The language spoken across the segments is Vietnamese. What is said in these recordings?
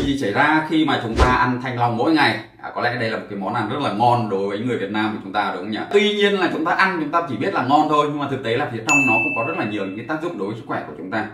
gì xảy ra khi mà chúng ta ăn thanh long mỗi ngày? Có lẽ đây là một cái món ăn rất là ngon đối với người Việt Nam của chúng ta, đúng không nhỉ? Tuy nhiên là chúng ta ăn chúng ta chỉ biết là ngon thôi, nhưng mà thực tế là phía trong nó cũng có rất là nhiều những cái tác dụng đối với sức khỏe của chúng ta.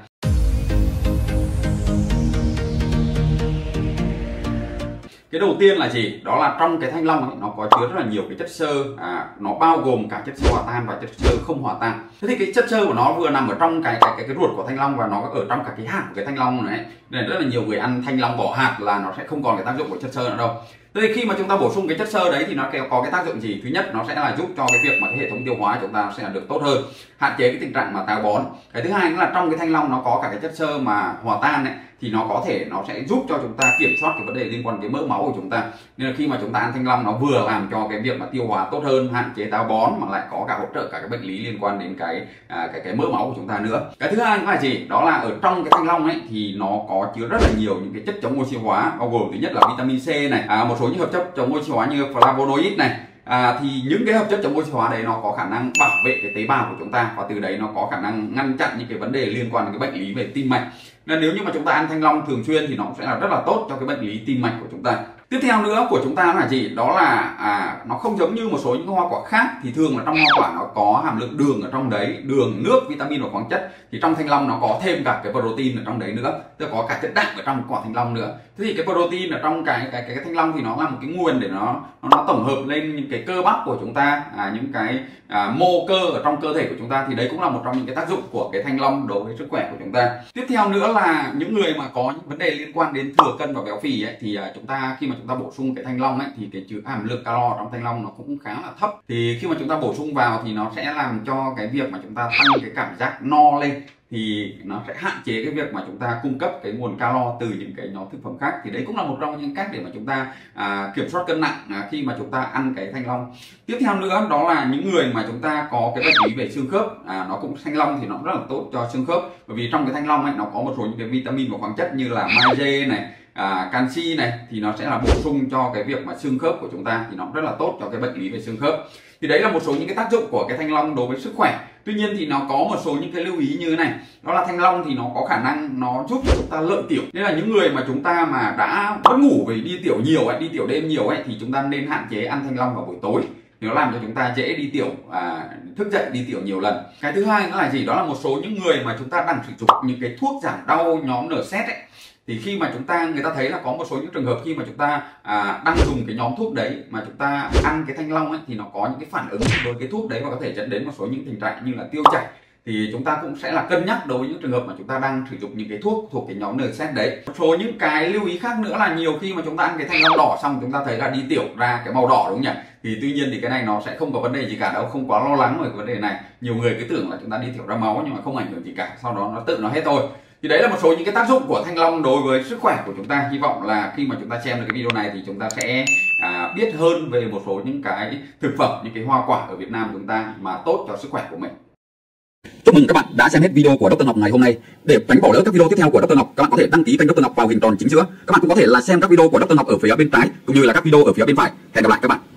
Cái đầu tiên là gì? Đó là trong cái thanh long ấy, nó có chứa rất là nhiều cái chất xơ, nó bao gồm cả chất xơ hòa tan và chất xơ không hòa tan. Thế thì cái chất xơ của nó vừa nằm ở trong cái ruột của thanh long và nó ở trong cả cái hạt của cái thanh long này. Nên rất là nhiều người ăn thanh long bỏ hạt là nó sẽ không còn cái tác dụng của chất xơ nữa đâu. Thế thì khi mà chúng ta bổ sung cái chất xơ đấy thì nó có cái tác dụng gì? Thứ nhất, nó sẽ là giúp cho cái việc mà cái hệ thống tiêu hóa của chúng ta sẽ được tốt hơn, hạn chế cái tình trạng mà táo bón. Cái thứ hai nữa là trong cái thanh long nó có cả cái chất xơ mà hòa tan ấy, thì nó sẽ giúp cho chúng ta kiểm soát cái vấn đề liên quan đến mỡ máu của chúng ta. Nên là khi mà chúng ta ăn thanh long nó vừa làm cho cái việc mà tiêu hóa tốt hơn, hạn chế táo bón, mà lại có cả hỗ trợ cả cái bệnh lý liên quan đến cái mỡ máu của chúng ta nữa. Cái thứ hai nữa là gì? Đó là ở trong cái thanh long ấy thì nó có chứa rất là nhiều những cái chất chống oxy hóa, bao gồm thứ nhất là vitamin C này, một số những hợp chất chống oxy hóa như flavonoid này. Thì những cái hợp chất chống oxy hóa đấy nó có khả năng bảo vệ cái tế bào của chúng ta, và từ đấy nó có khả năng ngăn chặn những cái vấn đề liên quan đến cái bệnh lý về tim mạch. Nên nếu như mà chúng ta ăn thanh long thường xuyên thì nó cũng sẽ là rất là tốt cho cái bệnh lý tim mạch của chúng ta. Tiếp theo nữa của chúng ta là gì? Đó là nó không giống như một số những hoa quả khác, thì thường là trong hoa quả nó có hàm lượng đường ở trong đấy, đường, nước, vitamin và khoáng chất. Thì trong thanh long nó có thêm cả cái protein ở trong đấy nữa, tức là có cả chất đạm ở trong quả thanh long nữa. Thế thì cái protein ở trong cái thanh long thì nó là một cái nguồn để nó tổng hợp lên những cái cơ bắp của chúng ta, những cái mô cơ ở trong cơ thể của chúng ta. Thì đấy cũng là một trong những cái tác dụng của cái thanh long đối với sức khỏe của chúng ta. Tiếp theo nữa là những người mà có những vấn đề liên quan đến thừa cân và béo phì ấy, thì khi mà chúng ta bổ sung cái thanh long ấy thì cái chứa hàm lượng calo trong thanh long nó cũng khá là thấp. Thì khi mà chúng ta bổ sung vào thì nó sẽ làm cho cái việc mà chúng ta tăng cái cảm giác no lên, thì nó sẽ hạn chế cái việc mà chúng ta cung cấp cái nguồn calo từ những cái nhóm thực phẩm khác. Thì đấy cũng là một trong những cách để mà chúng ta kiểm soát cân nặng khi mà chúng ta ăn cái thanh long. Tiếp theo nữa đó là những người mà chúng ta có cái bệnh lý về xương khớp, thanh long thì nó rất là tốt cho xương khớp, bởi vì trong cái thanh long ấy nó có một số những cái vitamin và khoáng chất như là magie này, canxi này, thì nó sẽ là bổ sung cho cái việc mà xương khớp của chúng ta, thì nó rất là tốt cho cái bệnh lý về xương khớp. Thì đấy là một số những cái tác dụng của cái thanh long đối với sức khỏe. Tuy nhiên thì nó có một số những cái lưu ý như thế này, đó là thanh long thì nó có khả năng nó giúp cho chúng ta lợi tiểu. Nên là những người mà chúng ta mà đã mất ngủ vì đi tiểu nhiều đi tiểu đêm nhiều thì chúng ta nên hạn chế ăn thanh long vào buổi tối, thì nó làm cho chúng ta dễ đi tiểu, thức dậy đi tiểu nhiều lần. Cái thứ hai nữa là gì? Đó là một số những người mà chúng ta đang sử dụng những cái thuốc giảm đau nhóm NSAID ấy, thì khi mà người ta thấy là có một số những trường hợp khi mà chúng ta đang dùng cái nhóm thuốc đấy mà chúng ta ăn cái thanh long ấy, thì nó có những cái phản ứng với cái thuốc đấy và có thể dẫn đến một số những tình trạng như là tiêu chảy. Thì chúng ta cũng sẽ là cân nhắc đối với những trường hợp mà chúng ta đang sử dụng những cái thuốc thuộc cái nhóm NSAID đấy. Một số những cái lưu ý khác nữa là nhiều khi mà chúng ta ăn cái thanh long đỏ xong chúng ta thấy là đi tiểu ra cái màu đỏ, đúng không nhỉ? Thì tuy nhiên thì cái này nó sẽ không có vấn đề gì cả đâu, không quá lo lắng về cái vấn đề này. Nhiều người cứ tưởng là chúng ta đi tiểu ra máu nhưng mà không ảnh hưởng gì cả, sau đó nó tự nó hết thôi. Thì đấy là một số những cái tác dụng của thanh long đối với sức khỏe của chúng ta. Hy vọng là khi mà chúng ta xem được cái video này thì chúng ta sẽ biết hơn về một số những cái thực phẩm, những cái hoa quả ở Việt Nam chúng ta mà tốt cho sức khỏe của mình. Chúc mừng các bạn đã xem hết video của Dr. Ngọc ngày hôm nay. Để tránh bỏ lỡ các video tiếp theo của Dr. Ngọc, các bạn có thể đăng ký kênh Dr. Ngọc vào hình tròn chính giữa. Các bạn cũng có thể là xem các video của Dr. Ngọc ở phía bên trái cũng như là các video ở phía bên phải. Hẹn gặp lại các bạn.